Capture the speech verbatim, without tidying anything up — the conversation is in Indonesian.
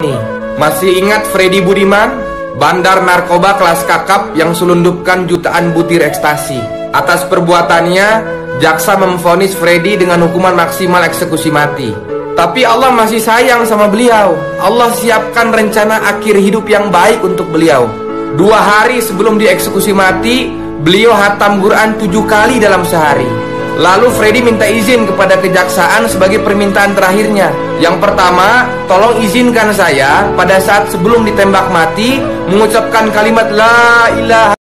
Masih ingat Freddy Budiman, bandar narkoba kelas kakap yang selundupkan jutaan butir ekstasi? Atas perbuatannya, jaksa memvonis Freddy dengan hukuman maksimal eksekusi mati. Tapi Allah masih sayang sama beliau. Allah siapkan rencana akhir hidup yang baik untuk beliau. Dua hari sebelum dieksekusi mati, beliau hatam Quran tujuh kali dalam sehari. Lalu Freddy minta izin kepada kejaksaan sebagai permintaan terakhirnya. Yang pertama, tolong izinkan saya pada saat sebelum ditembak mati mengucapkan kalimat La ilaha